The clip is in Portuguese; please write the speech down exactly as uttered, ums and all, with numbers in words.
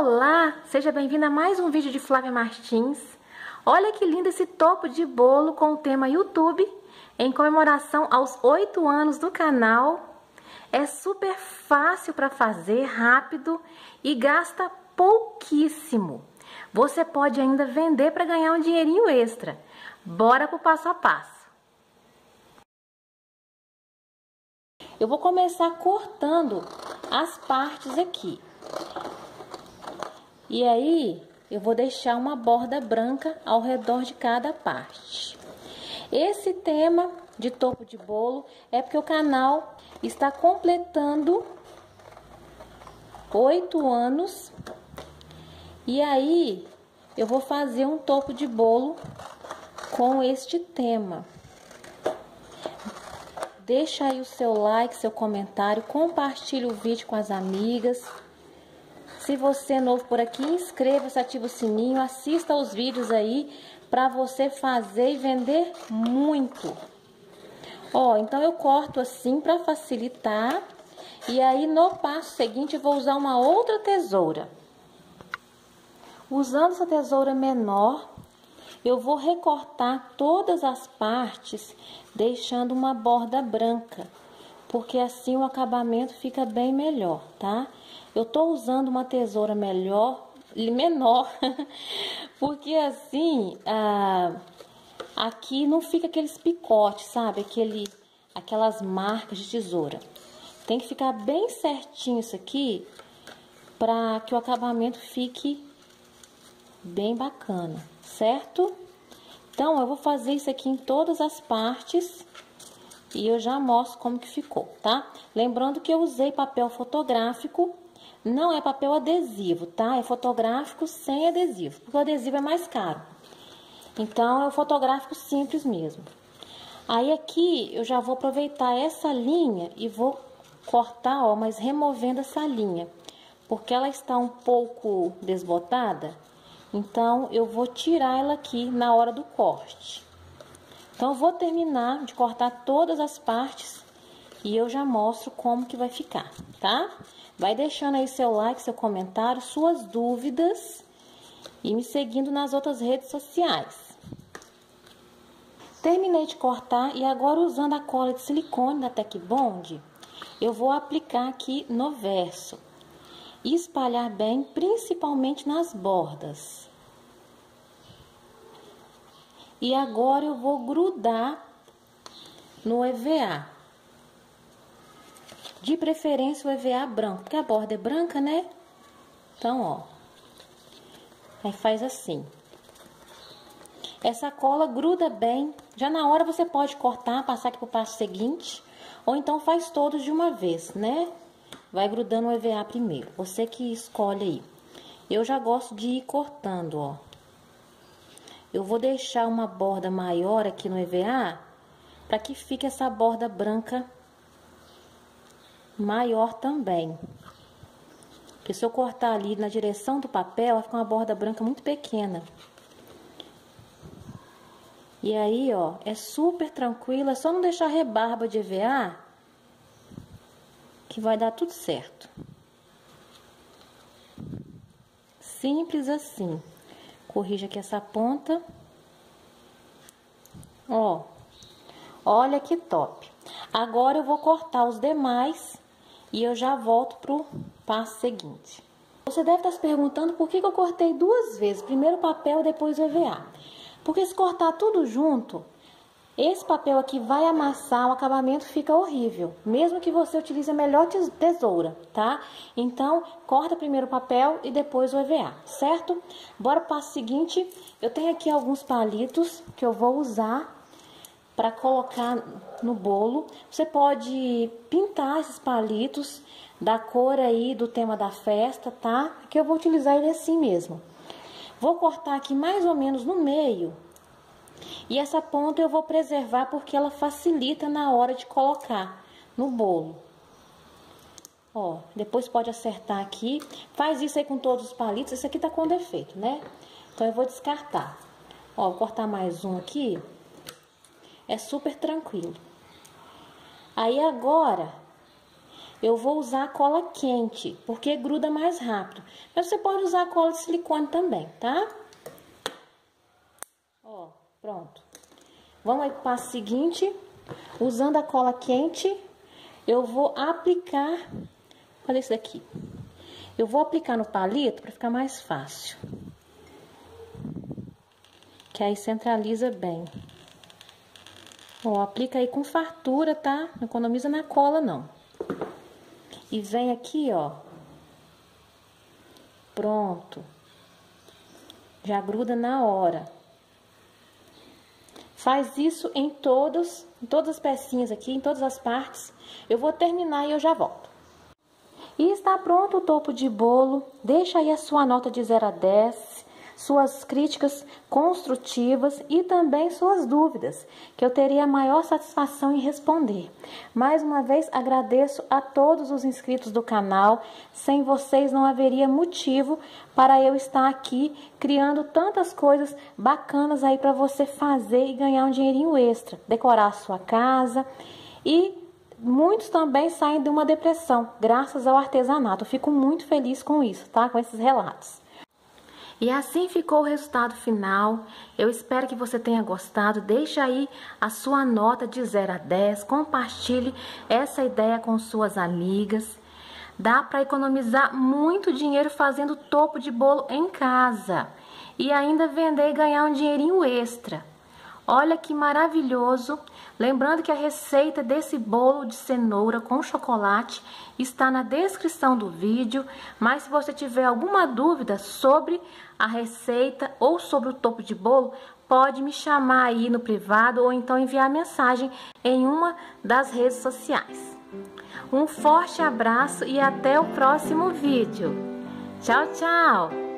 Olá, seja bem-vinda a mais um vídeo de Flávia Martins. Olha que lindo esse topo de bolo com o tema YouTube, em comemoração aos oito anos do canal. É super fácil para fazer, rápido e gasta pouquíssimo. Você pode ainda vender para ganhar um dinheirinho extra. Bora pro passo a passo. Eu vou começar cortando as partes aqui. E aí, eu vou deixar uma borda branca ao redor de cada parte. Esse tema de topo de bolo é porque o canal está completando oito anos. E aí, eu vou fazer um topo de bolo com este tema. Deixa aí o seu like, seu comentário, compartilhe o vídeo com as amigas. Se você é novo por aqui, inscreva-se, ativa o sininho, assista aos vídeos aí para você fazer e vender muito. Ó, então eu corto assim para facilitar. E aí no passo seguinte eu vou usar uma outra tesoura. Usando essa tesoura menor, eu vou recortar todas as partes, deixando uma borda branca, porque assim o acabamento fica bem melhor, tá? Eu tô usando uma tesoura melhor, menor, porque assim, ah, aqui não fica aqueles picotes, sabe? Aquele, aquelas marcas de tesoura. Tem que ficar bem certinho isso aqui, para que o acabamento fique bem bacana, certo? Então, eu vou fazer isso aqui em todas as partes e eu já mostro como que ficou, tá? Lembrando que eu usei papel fotográfico. Não é papel adesivo, tá? É fotográfico sem adesivo, porque o adesivo é mais caro. Então, é o fotográfico simples mesmo. Aí, aqui, eu já vou aproveitar essa linha e vou cortar, ó, mas removendo essa linha. Porque ela está um pouco desbotada, então, eu vou tirar ela aqui na hora do corte. Então, eu vou terminar de cortar todas as partes e eu já mostro como que vai ficar, tá? Vai deixando aí seu like, seu comentário, suas dúvidas e me seguindo nas outras redes sociais. Terminei de cortar e agora usando a cola de silicone da Tec Bond, eu vou aplicar aqui no verso e espalhar bem, principalmente nas bordas. E agora eu vou grudar no E V A. De preferência o E V A branco, porque a borda é branca, né? Então, ó. Aí faz assim. Essa cola gruda bem. Já na hora você pode cortar, passar aqui pro passo seguinte. Ou então faz todos de uma vez, né? Vai grudando o E V A primeiro. Você que escolhe aí. Eu já gosto de ir cortando, ó. Eu vou deixar uma borda maior aqui no E V A, para que fique essa borda branca maior também. Porque se eu cortar ali na direção do papel, vai ficar uma borda branca muito pequena. E aí, ó, é super tranquilo, é só não deixar rebarba de E V A, que vai dar tudo certo. Simples assim. Corrija aqui essa ponta. Ó, olha que top. Agora eu vou cortar os demais e eu já volto pro passo seguinte. Você deve estar se perguntando por que que eu cortei duas vezes, primeiro o papel e depois o E V A. Porque se cortar tudo junto, esse papel aqui vai amassar, o acabamento fica horrível, mesmo que você utilize a melhor tesoura, tá? Então, corta primeiro o papel e depois o E V A, certo? Bora pro passo seguinte. Eu tenho aqui alguns palitos que eu vou usar para colocar no bolo. Você pode pintar esses palitos da cor aí do tema da festa, tá? Que eu vou utilizar ele assim mesmo. Vou cortar aqui mais ou menos no meio. E essa ponta eu vou preservar porque ela facilita na hora de colocar no bolo. Ó, depois pode acertar aqui. Faz isso aí com todos os palitos. Esse aqui tá com defeito, né? Então eu vou descartar. Ó, vou cortar mais um aqui. É super tranquilo. Aí agora eu vou usar a cola quente, porque gruda mais rápido. Mas você pode usar a cola de silicone também, tá? Ó, pronto. Vamos aí pro passo seguinte. Usando a cola quente, eu vou aplicar... Olha isso daqui. Eu vou aplicar no palito para ficar mais fácil. Que aí centraliza bem. Ó, aplica aí com fartura, tá? Não economiza na cola, não. E vem aqui, ó. Pronto. Já gruda na hora. Faz isso em todos, em todas as pecinhas aqui, em todas as partes. Eu vou terminar e eu já volto. E está pronto o topo de bolo. Deixa aí a sua nota de zero a dez, suas críticas construtivas e também suas dúvidas, que eu teria a maior satisfação em responder. Mais uma vez agradeço a todos os inscritos do canal. Sem vocês não haveria motivo para eu estar aqui criando tantas coisas bacanas aí para você fazer e ganhar um dinheirinho extra, decorar a sua casa. E muitos também saem de uma depressão graças ao artesanato. Eu fico muito feliz com isso, tá? Com esses relatos. E assim ficou o resultado final. Eu espero que você tenha gostado. Deixa aí a sua nota de zero a dez. Compartilhe essa ideia com suas amigas. Dá para economizar muito dinheiro fazendo topo de bolo em casa. E ainda vender e ganhar um dinheirinho extra. Olha que maravilhoso! Lembrando que a receita desse bolo de cenoura com chocolate está na descrição do vídeo, mas se você tiver alguma dúvida sobre a receita ou sobre o topo de bolo, pode me chamar aí no privado ou então enviar mensagem em uma das redes sociais. Um forte abraço e até o próximo vídeo. Tchau, tchau!